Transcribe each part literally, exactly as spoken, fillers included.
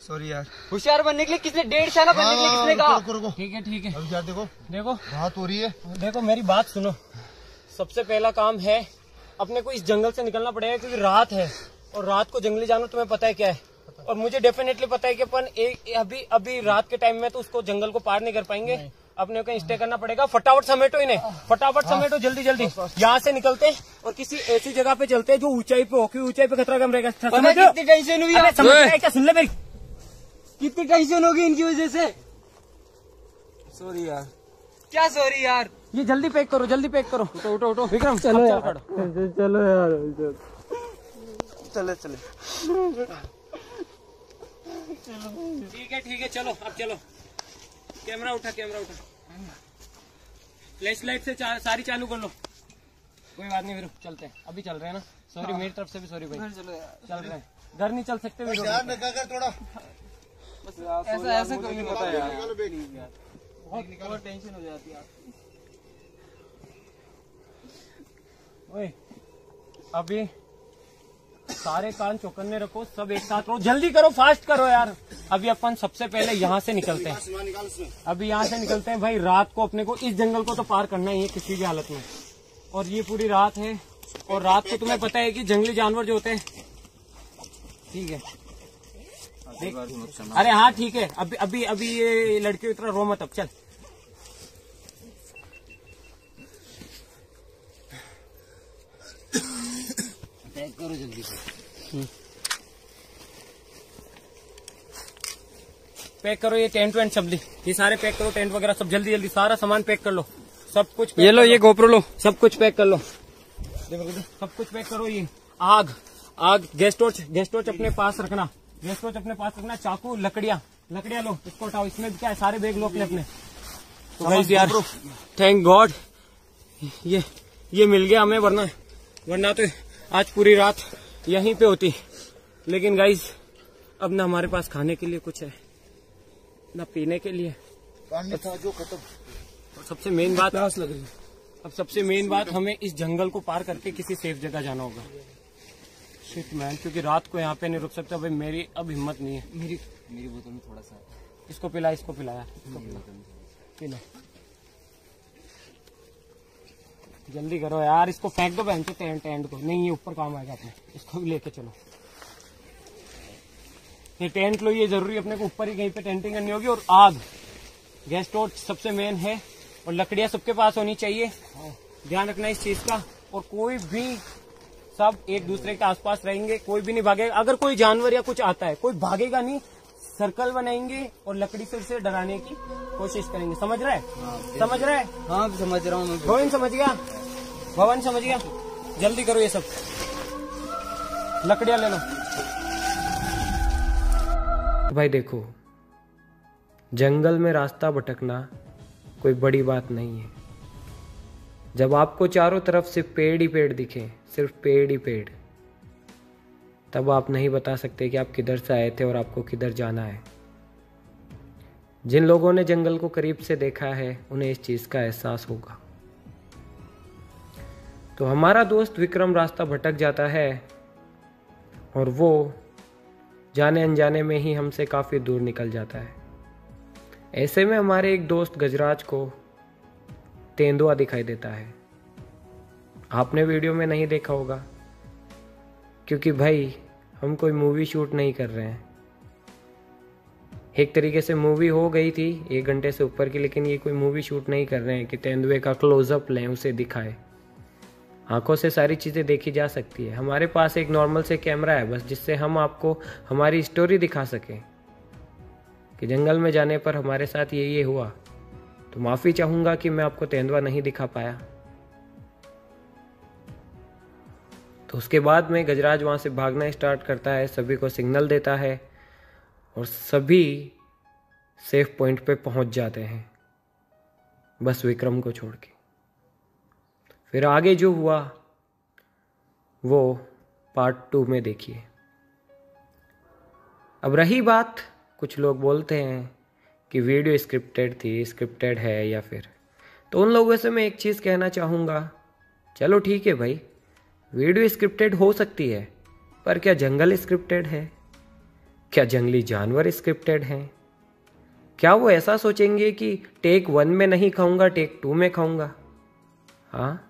Sorry यार। होशियार बनने के लिए किसने डेढ़ साल बनने के लिए किसने कहा? ठीक है ठीक है। अब यार देखो देखो रात हो रही है। देखो मेरी बात सुनो। सबसे पहला काम है अपने को इस जंगल से निकलना पड़ेगा क्योंकि रात है और रात को जंगली जानवर तुम्हें पता है क्या है। और मुझे डेफिनेटली पता है कि अपन एक अभी अभी रात के टाइम में तो उसको जंगल को पार नहीं कर पाएंगे। अपने को स्टे करना पड़ेगा। फटाफट समेटो इन्हें, फटाफट समेटो जल्दी जल्दी। यहाँ से निकलते और किसी ऐसी जगह पे चलते हैं जो ऊंचाई पे हो, क्योंकि ऊंचाई पे खतरा कम रहेगा। कितनी टेंशन हुई है? क्या सुन ले मेरी, कितनी टेंशन होगी इनकी वजह से। सॉरी यार। क्या सॉरी यार? ये जल्दी पैक करो, जल्दी पैक करो। उठो उठो उठो विक्रम, चलो चल यार। पड़ो। चलो यार चले चले। ठीक है ठीक है, चलो अब चलो। कैमरा उठा, कैमरा उठा। फ्लैश लाइट से चा, सारी चालू कर लो। कोई बात नहीं वीरू, चलते हैं। अभी चल रहे हैं ना। सॉरी मेरी तरफ से भी सॉरी भाई। चलो यार, चल रहे हैं। घर नहीं चल सकते वीरू। ध्यान रखा कर थोड़ा। ऐसा ऐसा कोई नहीं पता यार। बहुत बहुत टेंशन हो जाती है। ओए अभी सारे कान चौकन्ने रखो, सब एक साथ रहो, जल्दी करो, फास्ट करो यार। अभी अपन सबसे पहले यहाँ से निकलते हैं। अभी यहाँ से निकलते हैं भाई। रात को अपने को इस जंगल को तो पार करना ही है किसी भी हालत में। और ये पूरी रात है और रात को तुम्हें पता है कि जंगली जानवर जो होते हैं। ठीक है अरे हाँ ठीक है। अभी अभी अभी ये लड़की इतना रो मत। अब चल पैक करो जल्दी से। पैक करो ये टेंट वेंट सब, ये सारे पैक करो। टेंट वगैरह सब जल्दी जल्दी सारा सामान पैक कर लो। सब कुछ ये लो, ये गोप्रो लो, सब कुछ पैक कर लो। सब कुछ पैक करो। ये आग आग गैस टॉर्च, गैस टॉर्च अपने पास रखना। गैस टॉर्च अपने पास रखना। चाकू, लकड़ियाँ लकड़ियाँ लो, इसको उठाओ। इसमें क्या है, सारे बैग लो अपने अपने। तो गाइस यार थैंक गॉड ये ये मिल गया हमें, वरना वरना तो आज पूरी रात यहीं पे होती। लेकिन गाइस अब ना हमारे पास खाने के लिए कुछ है ना पीने के लिए। पानी था जो खत्म। और सबसे मेन बात, प्यास लग रही है। अब सबसे मेन बात, हमें इस जंगल को पार करके किसी सेफ जगह जाना होगा। शिट मैन, क्योंकि रात को यहाँ पे नहीं रुक सकता भाई। मेरी अब हिम्मत नहीं है। मेरी मेरी बोतल में थोड़ा सा इसको पिला, इसको पिलाया, पिला। जल्दी करो यार, इसको फेंक दो बहन के टेंट टेंट को। नहीं ये ऊपर काम आएगा अपने, इसको भी लेके चलो। ये टेंट लो, ये जरूरी अपने को ऊपर ही कहीं पे टेंटिंग करनी होगी। और आग, गैस टॉर्च सबसे मेन है। और लकड़ियां सबके पास होनी चाहिए, ध्यान रखना इस चीज का। और कोई भी, सब एक दूसरे के आसपास रहेंगे, कोई भी नहीं भागेगा। अगर कोई जानवर या कुछ आता है, कोई भागेगा नहीं। सर्कल बनाएंगे और लकड़ी से उसे डराने की कोशिश करेंगे। समझ रहा है? समझ रहा है? हाँ समझ रहा हूँ मैं। गोविंद समझ गया? भवन समझ गया? जल्दी करो, ये सब लकड़ियां ले लो भाई। देखो, जंगल में रास्ता भटकना कोई बड़ी बात नहीं है। जब आपको चारों तरफ से पेड़ ही पेड़ दिखे, सिर्फ पेड़ ही पेड़, तब आप नहीं बता सकते कि आप किधर से आए थे और आपको किधर जाना है। जिन लोगों ने जंगल को करीब से देखा है उन्हें इस चीज़ का एहसास होगा। तो हमारा दोस्त विक्रम रास्ता भटक जाता है और वो जाने अनजाने में ही हमसे काफ़ी दूर निकल जाता है। ऐसे में हमारे एक दोस्त गजराज को तेंदुआ दिखाई देता है। आपने वीडियो में नहीं देखा होगा क्योंकि भाई हम कोई मूवी शूट नहीं कर रहे हैं। एक तरीके से मूवी हो गई थी एक घंटे से ऊपर की, लेकिन ये कोई मूवी शूट नहीं कर रहे हैं कि तेंदुए का क्लोजअप लें, उसे दिखाएं। आंखों से सारी चीज़ें देखी जा सकती है। हमारे पास एक नॉर्मल से कैमरा है बस, जिससे हम आपको हमारी स्टोरी दिखा सकें कि जंगल में जाने पर हमारे साथ ये ये हुआ। तो माफ़ी चाहूँगा कि मैं आपको तेंदुआ नहीं दिखा पाया। तो उसके बाद में गजराज वहाँ से भागना स्टार्ट करता है, सभी को सिग्नल देता है और सभी सेफ पॉइंट पे पहुँच जाते हैं, बस विक्रम को छोड़ के। फिर आगे जो हुआ वो पार्ट टू में देखिए। अब रही बात, कुछ लोग बोलते हैं कि वीडियो स्क्रिप्टेड थी, स्क्रिप्टेड है या फिर, तो उन लोगों से मैं एक चीज़ कहना चाहूँगा, चलो ठीक है भाई, वीडियो स्क्रिप्टेड हो सकती है, पर क्या जंगल स्क्रिप्टेड है? क्या जंगली जानवर स्क्रिप्टेड हैं? क्या वो ऐसा सोचेंगे कि टेक वन में नहीं खाऊंगा, टेक टू में खाऊंगा? हाँ,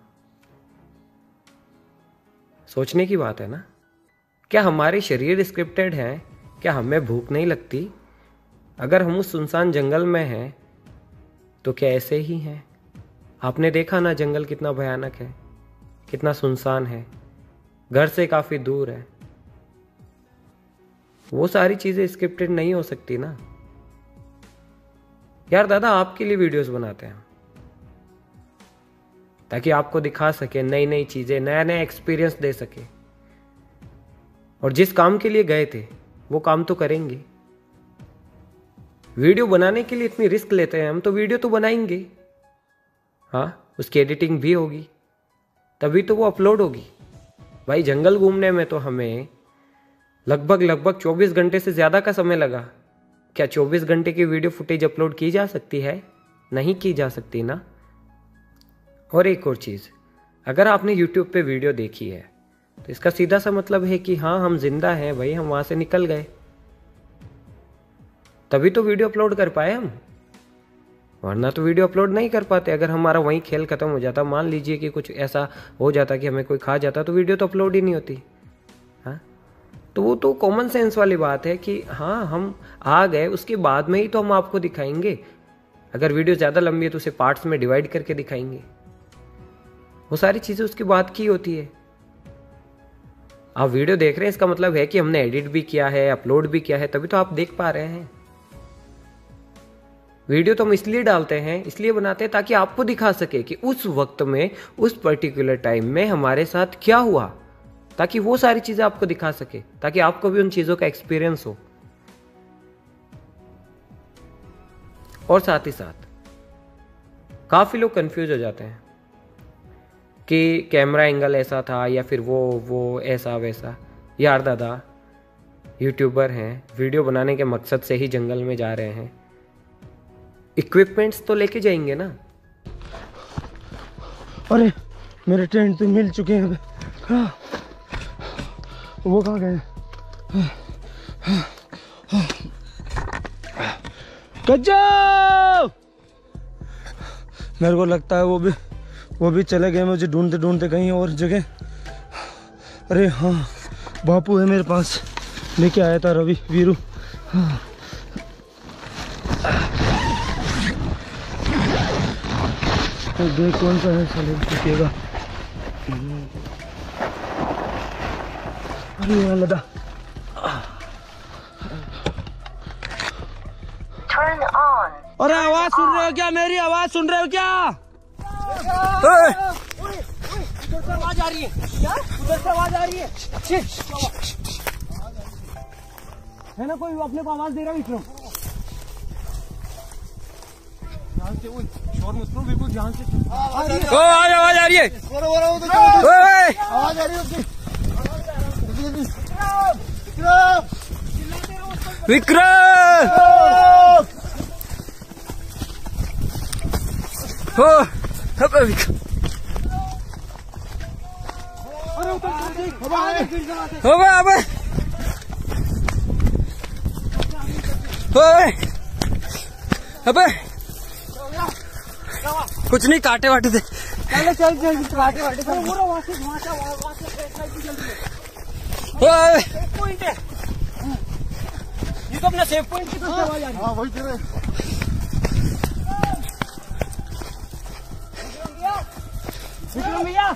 सोचने की बात है ना। क्या हमारे शरीर स्क्रिप्टेड हैं? क्या हमें भूख नहीं लगती? अगर हम उस सुनसान जंगल में हैं तो क्या ऐसे ही हैं? आपने देखा ना जंगल कितना भयानक है, कितना सुनसान है, घर से काफी दूर है। वो सारी चीजें स्क्रिप्टेड नहीं हो सकती ना यार। दादा आपके लिए वीडियोस बनाते हैं ताकि आपको दिखा सके नई नई चीजें, नया नया एक्सपीरियंस दे सके। और जिस काम के लिए गए थे वो काम तो करेंगे। वीडियो बनाने के लिए इतनी रिस्क लेते हैं हम, तो वीडियो तो बनाएंगे। हाँ, उसकी एडिटिंग भी होगी, तभी तो वो अपलोड होगी। भाई जंगल घूमने में तो हमें लगभग लगभग चौबीस घंटे से ज्यादा का समय लगा। क्या चौबीस घंटे की वीडियो फुटेज अपलोड की जा सकती है? नहीं की जा सकती ना। और एक और चीज, अगर आपने यूट्यूब पे वीडियो देखी है तो इसका सीधा सा मतलब है कि हाँ हम जिंदा हैं भाई, हम वहां से निकल गए, तभी तो वीडियो अपलोड कर पाए हम, वरना तो वीडियो अपलोड नहीं कर पाते। अगर हमारा वहीं खेल खत्म हो जाता, मान लीजिए कि कुछ ऐसा हो जाता कि हमें कोई खा जाता, तो वीडियो तो अपलोड ही नहीं होती। हाँ, तो वो तो कॉमन सेंस वाली बात है कि हाँ हम आ गए, उसके बाद में ही तो हम आपको दिखाएंगे। अगर वीडियो ज़्यादा लंबी है तो उसे पार्ट्स में डिवाइड करके दिखाएंगे। वो सारी चीज़ें उसके बाद की होती है। आप वीडियो देख रहे हैं, इसका मतलब है कि हमने एडिट भी किया है, अपलोड भी किया है, तभी तो आप देख पा रहे हैं। वीडियो तो हम इसलिए डालते हैं, इसलिए बनाते हैं ताकि आपको दिखा सके कि उस वक्त में, उस पर्टिकुलर टाइम में हमारे साथ क्या हुआ, ताकि वो सारी चीजें आपको दिखा सके, ताकि आपको भी उन चीजों का एक्सपीरियंस हो। और साथ ही साथ काफी लोग कंफ्यूज हो जाते हैं कि कैमरा एंगल ऐसा था या फिर वो वो ऐसा वैसा। यार दादा यूट्यूबर हैं, वीडियो बनाने के मकसद से ही जंगल में जा रहे हैं, इक्विपमेंट्स तो लेके जाएंगे ना। अरे मेरे टेंट तो मिल चुके हैं। हाँ, वो कहाँ गए? गज्जो! मेरे को लगता है वो भी वो भी चले गए, मुझे ढूंढते ढूंढते कहीं और जगह। अरे हाँ, बापू है मेरे पास, लेके आया था रवि वीरू। हाँ। देख कौन सा है, साले दिखेगा। अरे यहाँ लदा। अरे आवाज सुन रहे हो क्या? मेरी आवाज सुन रहे हो क्या? उधर से आवाज आ रही है, उधर से आवाज आ रही है। है ना कोई अपने को आवाज दे रहा है? विक्रम ध्यान से, वो शोर मत करो, बिल्कुल ध्यान से। ओ आवाज आ रही है, आवाज आ रही है उसकी। विक्रम हो विक्रम, अबे कुछ नहीं, काटे वाटे थे। चल चल चल, काटे वाटे थे। पॉइंट है ये तो, अपना सेफ पॉइंट की तरफ आवाज आ रही है। हाँ वही तेरे विक्रम भैया।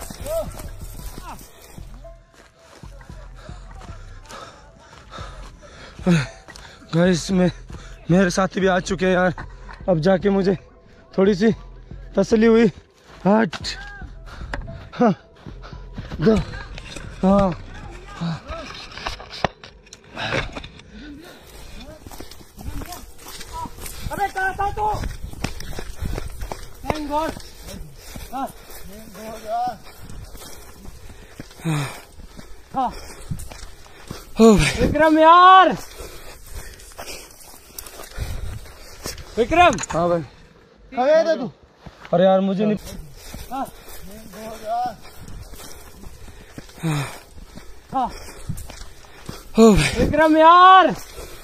गाइस में मेरे साथी भी आ चुके हैं यार। अब जाके मुझे थोड़ी सी तसल्ली हुई। हट हाँ दो हाँ हाँ। अबे कहाँ था तू? Thank God. हाँ हाँ विक्रम यार, विक्रम। हाँ भाई, कहाँ था तू? अरे यार मुझे नहीं। हाँ हाँ विक्रम यार।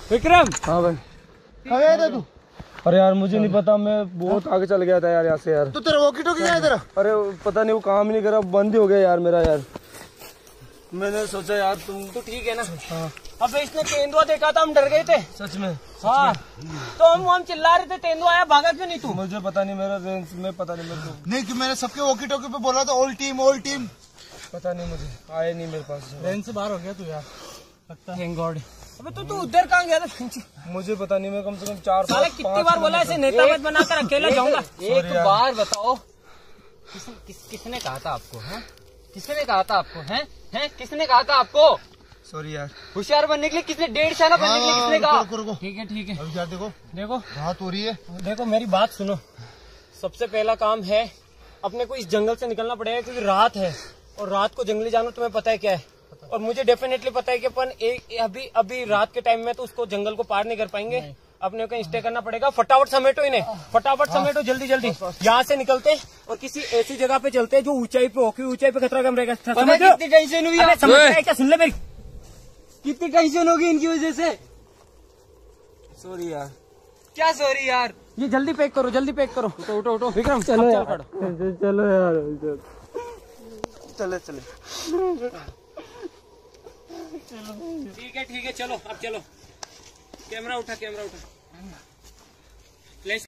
विक्रम। हाँ भाई। कहाँ गया था तू? अरे यार मुझे नहीं पता, मैं बहुत आगे चल गया था यार यहाँ से यार। तो तेरा वॉकी टॉकी गया तेरा? अरे पता नहीं वो काम ही नहीं करा, बंद ही हो गया यार मेरा यार। मैंने सोचा यार तुम तो ठीक है ना। हाँ अबे इसने तेंदुआ देखा था, हम डर गए थे। सच में। हाँ तो हम हम चिल्ला रहे थे, तेंदुआ आया, भागा क्यों नहीं तू? मुझे पता नहीं, मेरा रेंज में पता नहीं मेरे को, नहीं कि मैंने सबके वॉकी टॉकी पे बोला था ऑल टीम ऑल टीम। पता नहीं, मुझे आए नहीं मेरे पास। रेंज से बाहर हो गया तू यार। Thank God. अबे तू तू उधर कहाँ गया था? मुझे पता नहीं, मैं कम से कम चार साले कितनी बार बोला ऐसे नेता मत बनाकर अकेला जाऊंगा। एक बार बताओ, किस, किस, किसने कहा था आपको? हैं? किसने कहा था आपको? हैं? हैं? किसने कहा था आपको सॉरी यार। होशियार बनने के लिए? किसने डेढ़ साल बनने के लिए किसने कहा? रुको रुको। ठीक है ठीक है। अभी यार देखो देखो रात हो रही है। देखो मेरी बात सुनो। सबसे पहला काम है अपने को इस जंगल से निकलना पड़ेगा, क्योंकि रात है और रात को जंगली जानवर तुम्हें पता है क्या है, और मुझे डेफिनेटली पता है कि अपन एक अभी अभी रात के टाइम में तो उसको जंगल को पार नहीं कर पाएंगे। अपने को स्टे करना पड़ेगा। फटाफट समेटो इन्हें, फटाफट समेटो जल्दी जल्दी। यहाँ से निकलते और किसी ऐसी जगह पे चलते जो ऊंचाई पे हो, क्योंकि ऊंचाई पे खतरा कम रहेगा। समझ रहे हो? कितनी टेंशन हुई अरे आपको? समझ रहे हैं क्या? सुन ले मेरी। कितनी टेंशन होगी इनकी वजह से? सॉरी यार। क्या सॉरी यार? ये जल्दी पैक करो, जल्दी पैक करो। उठो उठो उठो विक्रम, चलो अब यार, चल पड़ो। चलो यार, चले चले। ठीक है ठीक है, चलो अब चलो। कैमरा उठा, कैमरा उठा। फ्लैश